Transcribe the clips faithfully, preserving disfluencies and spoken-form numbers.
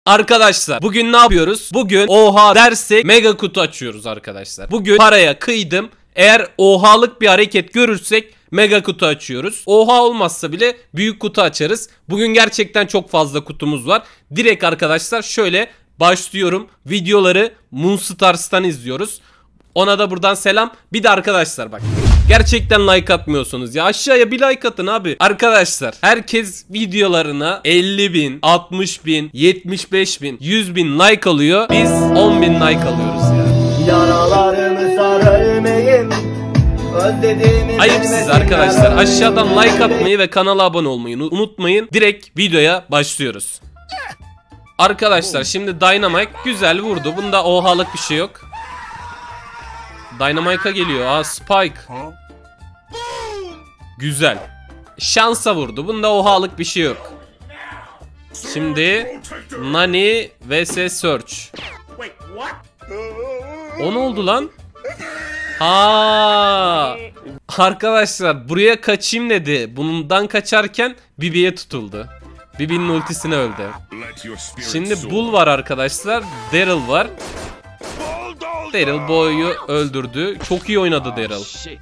Arkadaşlar bugün ne yapıyoruz? Bugün oha dersek mega kutu açıyoruz arkadaşlar. Bugün paraya kıydım. Eğer ohalık bir hareket görürsek mega kutu açıyoruz. Oha olmazsa bile büyük kutu açarız. Bugün gerçekten çok fazla kutumuz var. Direkt arkadaşlar şöyle başlıyorum. Videoları Moonstars'tan izliyoruz. Ona da buradan selam. Bir de arkadaşlar bak, gerçekten like atmıyorsunuz ya, aşağıya bir like atın abi. Arkadaşlar herkes videolarına elli bin, altmış bin, yetmiş beş bin, yüz bin like alıyor. Biz on bin like alıyoruz ya. Yaralarımı sar ölmeyim. Ayıpsız arkadaşlar. Aşağıdan like atmayı ve kanala abone olmayı unutmayın. Direkt videoya başlıyoruz. Arkadaşlar şimdi Dynamite güzel vurdu. Bunda ohalık bir şey yok. Dynamite'a geliyor. Aa, Spike. Güzel. Şansa vurdu. Bunda ohalık bir şey yok. Şimdi Nani vs Search. O ne oldu lan? Ha. Arkadaşlar buraya kaçayım dedi. Bundan kaçarken Bibi'ye tutuldu. Bibi'nin ultisine öldü. Şimdi Bull var arkadaşlar. Daryl var. Daryl boyu öldürdü. Çok iyi oynadı Daryl.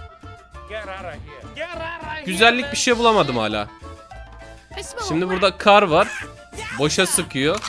Güzellik bir şey bulamadım hala. Şimdi burada Kar var. Boşa sıkıyor.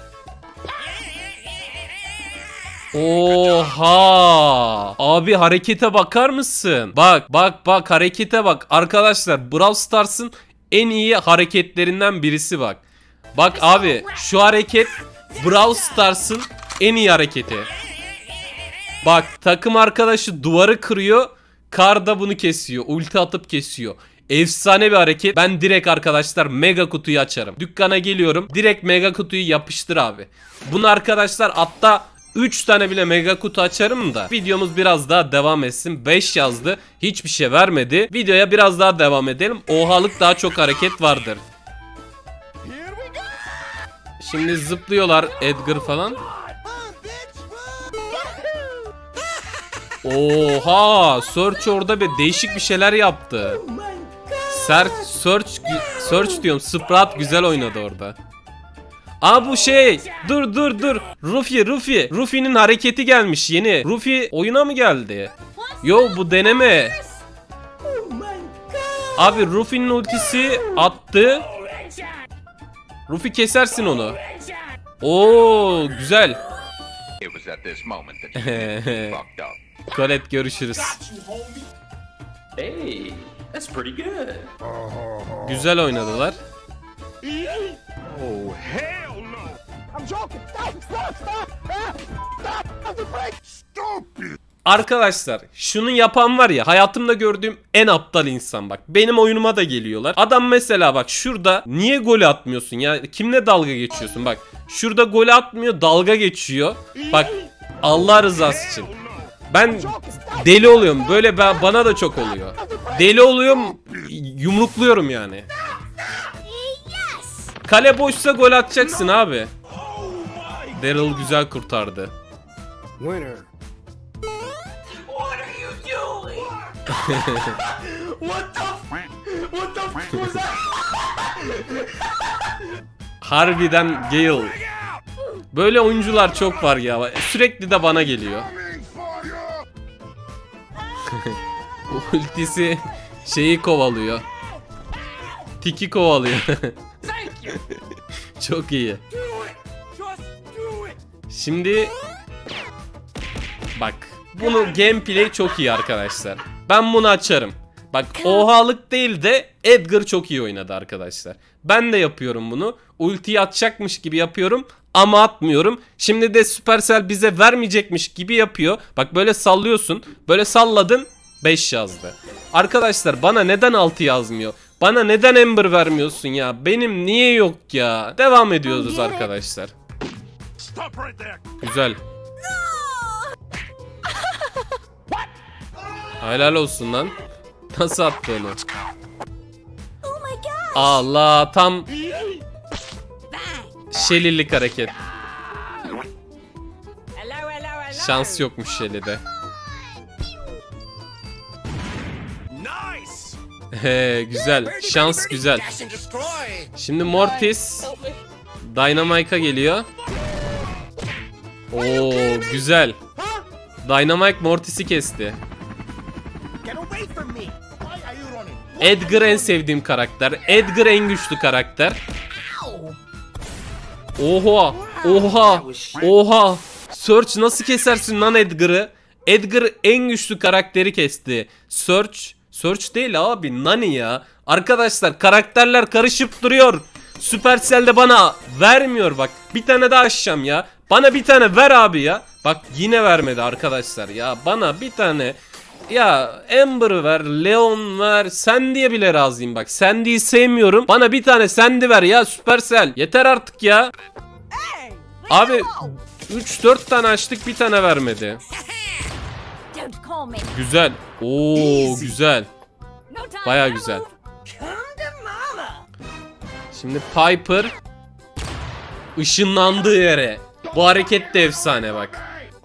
Oha! Abi harekete bakar mısın? Bak bak bak, harekete bak. Arkadaşlar Brawl Stars'ın en iyi hareketlerinden birisi bak. Bak abi, şu hareket Brawl Stars'ın en iyi hareketi. Bak, takım arkadaşı duvarı kırıyor. Kar da bunu kesiyor. Ulti atıp kesiyor. Efsane bir hareket. Ben direkt arkadaşlar mega kutuyu açarım. Dükkana geliyorum. Direkt mega kutuyu yapıştır abi. Bunu arkadaşlar hatta üç tane bile mega kutu açarım da videomuz biraz daha devam etsin. beş yazdı. Hiçbir şey vermedi. Videoya biraz daha devam edelim. Ohalık daha çok hareket vardır. Şimdi zıplıyorlar Edgar falan. Oha! Search orada bir değişik bir şeyler yaptı. Search, Search, Search diyorum. Sprat güzel oynadı orada. Aa, bu şey. Dur dur dur. Ruffy, Ruffy. Ruffy'nin hareketi gelmiş yeni. Ruffy oyuna mı geldi? Yo, bu deneme. Abi Ruffy'nin ultisi attı. Ruffy kesersin onu. Oo, güzel. Colette görüşürüz. Hey, that's pretty good. Güzel oynadılar. Oh hell no. I'm joking. Stop, stop, stop. Stop. Arkadaşlar şunu yapan var ya, hayatımda gördüğüm en aptal insan bak. Benim oyunuma da geliyorlar. Adam mesela bak şurada niye gol atmıyorsun ya? Kimle dalga geçiyorsun? Bak şurada gol atmıyor, dalga geçiyor. Bak Allah rızası için. Ben deli oluyorum. Böyle ben, bana da çok oluyor. Deli oluyorum, yumrukluyorum yani. Kale boşsa gol atacaksın abi. Daryl güzel kurtardı. Harbiden Gale. Böyle oyuncular çok var ya. Sürekli de bana geliyor. Ultisi şeyi kovalıyor. Tiki kovalıyor. Çok iyi. Şimdi bak, bunu gameplay çok iyi arkadaşlar. Ben bunu açarım. Bak ohalık değil de Edgar çok iyi oynadı arkadaşlar. Ben de yapıyorum bunu. Ultiyi atacakmış gibi yapıyorum ama atmıyorum. Şimdi de Supercell bize vermeyecekmiş gibi yapıyor. Bak böyle sallıyorsun. Böyle salladın, beş yazdı. Arkadaşlar bana neden altı yazmıyor? Bana neden Ember vermiyorsun ya? Benim niye yok ya? Devam ediyoruz arkadaşlar. Güzel. Helal olsun lan. Nasıl attı onu? Allah, tam Shelly'lik hareket. Şans yokmuş Shelly'de. He, güzel. Şans güzel. Şimdi Mortis Dynamite'a geliyor. Oo güzel. Dynamite Mortis'i kesti. Edgar en sevdiğim karakter. Edgar en güçlü karakter. Oha. Oha. Oha. Search nasıl kesersin lan Edgar'ı? Edgar en güçlü karakteri kesti. Search. Search değil abi. Nani ya. Arkadaşlar karakterler karışıp duruyor. Supercell de bana vermiyor bak. Bir tane daha açacağım ya. Bana bir tane ver abi ya. Bak yine vermedi arkadaşlar ya. Bana bir tane ya Amber ver, Leon ver, Sandy'ye bile razıyım bak. Sandy'yi sevmiyorum. Bana bir tane Sandy ver ya Supercell. Yeter artık ya. Abi üç dört tane açtık, bir tane vermedi. Güzel. Oo güzel. Baya güzel. Şimdi Piper ışınlandığı yere. Bu hareket de efsane bak.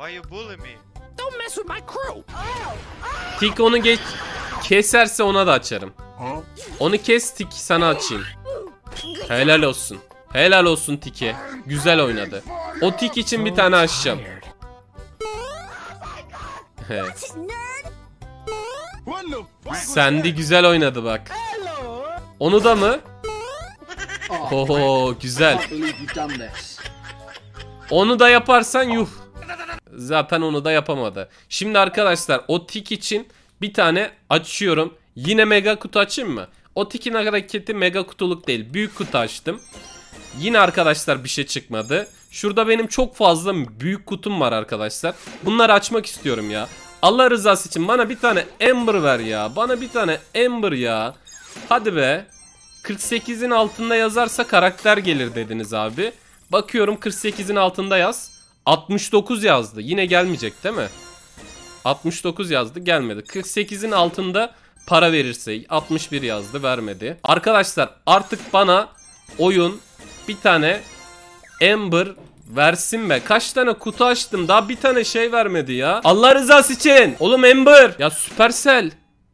Tik onu geç keserse ona da açarım. Onu kes Tik, sana açayım. Helal olsun. Helal olsun Tik'e. Güzel oynadı. O Tik için bir tane açacağım. Evet. Sandy güzel oynadı bak. Onu da mı? Oho güzel. Onu da yaparsan yuh. Zaten onu da yapamadı. Şimdi arkadaşlar o Tik için bir tane açıyorum. Yine mega kutu açayım mı? O Tik'in hareketi mega kutuluk değil. Büyük kutu açtım. Yine arkadaşlar bir şey çıkmadı. Şurada benim çok fazla büyük kutum var arkadaşlar. Bunları açmak istiyorum ya. Allah rızası için bana bir tane Amber ver ya. Bana bir tane Amber ya. Hadi be. kırk sekizin altında yazarsa karakter gelir dediniz abi. Bakıyorum kırk sekizin altında yaz. altmış dokuz yazdı. Yine gelmeyecek değil mi? altmış dokuz yazdı, gelmedi. kırk sekizin altında para verirse altmış bir yazdı, vermedi. Arkadaşlar artık bana oyun bir tane Amber versin be. Kaç tane kutu açtım, daha bir tane şey vermedi ya. Allah rızası için. Oğlum Amber. Ya Supercell.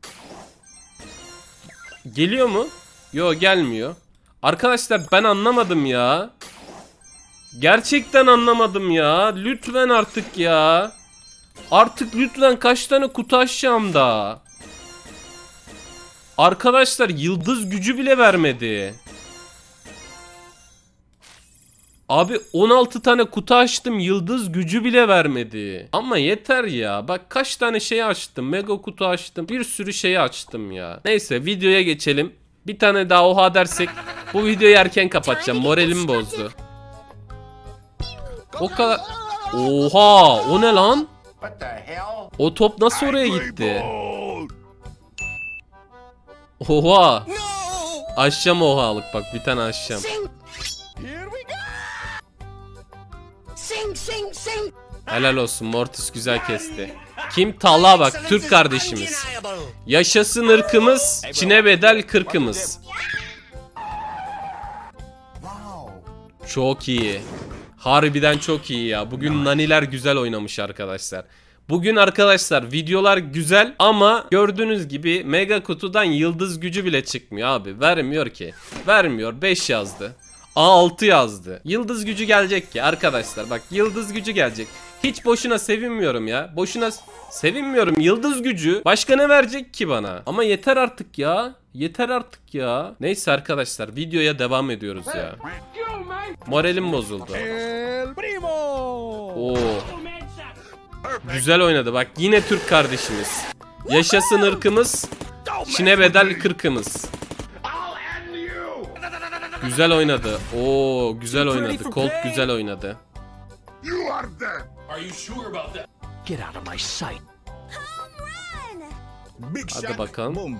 Geliyor mu? Yo gelmiyor. Arkadaşlar ben anlamadım ya. Gerçekten anlamadım ya. Lütfen artık ya. Artık lütfen kaç tane kutu açacağım da. Arkadaşlar yıldız gücü bile vermedi. Abi on altı tane kutu açtım, yıldız gücü bile vermedi. Ama yeter ya. Bak kaç tane şey açtım. Mega kutu açtım. Bir sürü şey açtım ya. Neyse videoya geçelim. Bir tane daha oha dersek bu videoyu erken kapatacağım. Moralim bozdu. O kadar. Oha, o ne lan? O top nasıl oraya gitti? Oha. Aşacağım ohalık bak, bir tane aşacağım. Helal olsun, Mortis güzel kesti. Kim? Talha bak, Türk kardeşimiz. Yaşasın ırkımız, Çin'e bedel kırkımız. Çok iyi. Harbiden çok iyi ya. Bugün naniler güzel oynamış arkadaşlar. Bugün arkadaşlar videolar güzel ama gördüğünüz gibi mega kutudan yıldız gücü bile çıkmıyor abi. Vermiyor ki. Vermiyor. beş yazdı. altı yazdı. Yıldız gücü gelecek ki arkadaşlar. Bak yıldız gücü gelecek. Hiç boşuna sevinmiyorum ya. Boşuna sevinmiyorum. Yıldız gücü. Başka ne verecek ki bana? Ama yeter artık ya. Yeter artık ya. Neyse arkadaşlar videoya devam ediyoruz ya. Moralim bozuldu. Oo. Güzel oynadı bak, yine Türk kardeşimiz. Yaşasın ırkımız, Çin'e bedel kırkımız. Güzel oynadı. Oo, güzel oynadı. Colt güzel oynadı. Hadi bakalım.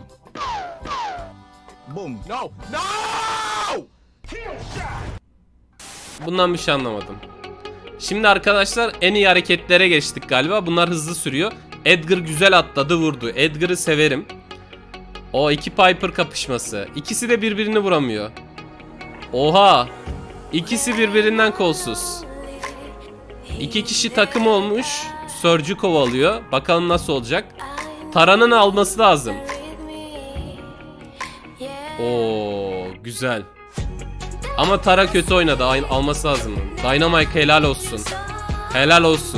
Bundan bir şey anlamadım. Şimdi arkadaşlar en iyi hareketlere geçtik galiba. Bunlar hızlı sürüyor. Edgar güzel atladı, vurdu. Edgar'ı severim. O iki Piper kapışması. İkisi de birbirini vuramıyor. Oha. İkisi birbirinden kolsuz. İki kişi takım olmuş. Surge'ü kovalıyor. Bakalım nasıl olacak. Tara'nın alması lazım. Oo, güzel. Ama Tara kötü oynadı. Alması lazım. Dynamite helal olsun. Helal olsun.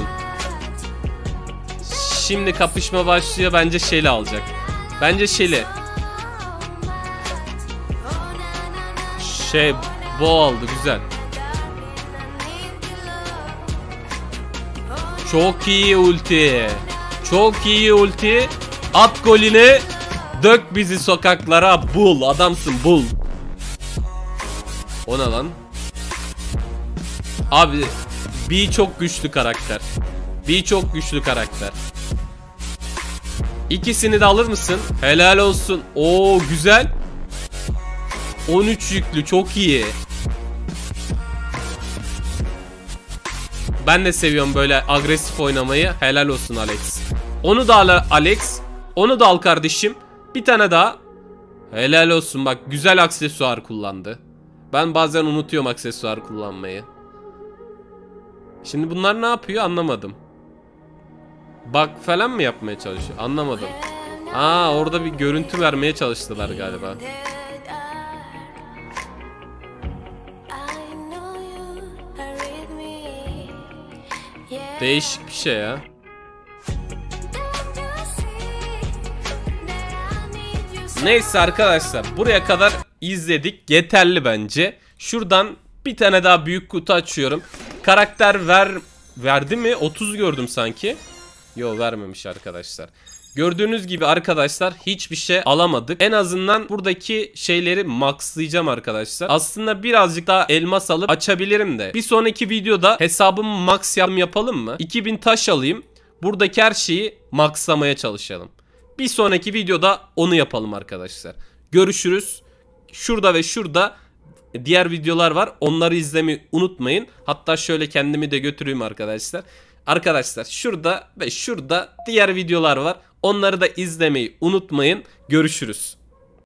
Şimdi kapışma başlıyor. Bence Shelly alacak. Bence Shelly. Şey, Bo aldı. Güzel. Çok iyi ulti. Çok iyi ulti. At golünü. Dök bizi sokaklara. Bull. Adamsın Bull. O ne lan? Abi B çok güçlü karakter. B çok güçlü karakter. İkisini de alır mısın? Helal olsun. Oo güzel. on üç yüklü çok iyi. Ben de seviyorum böyle agresif oynamayı. Helal olsun Alex. Onu da al Alex. Onu da al kardeşim. Bir tane daha. Helal olsun bak güzel aksesuar kullandı. Ben bazen unutuyorum aksesuar kullanmayı. Şimdi bunlar ne yapıyor anlamadım. Bug falan mı yapmaya çalışıyor? Anlamadım. Aa orada bir görüntü vermeye çalıştılar galiba. Değişik bir şey ya. Neyse arkadaşlar buraya kadar izledik. Yeterli bence. Şuradan bir tane daha büyük kutu açıyorum. Karakter ver verdi mi? otuz gördüm sanki. Yo vermemiş arkadaşlar. Gördüğünüz gibi arkadaşlar hiçbir şey alamadık. En azından buradaki şeyleri maxlayacağım arkadaşlar. Aslında birazcık daha elmas alıp açabilirim de. Bir sonraki videoda hesabımı max yapalım mı? iki bin taş alayım. Buradaki her şeyi maxlamaya çalışalım. Bir sonraki videoda onu yapalım arkadaşlar. Görüşürüz. Şurada ve şurada diğer videolar var. Onları izlemeyi unutmayın. Hatta şöyle kendimi de götüreyim arkadaşlar. Arkadaşlar şurada ve şurada diğer videolar var. Onları da izlemeyi unutmayın. Görüşürüz.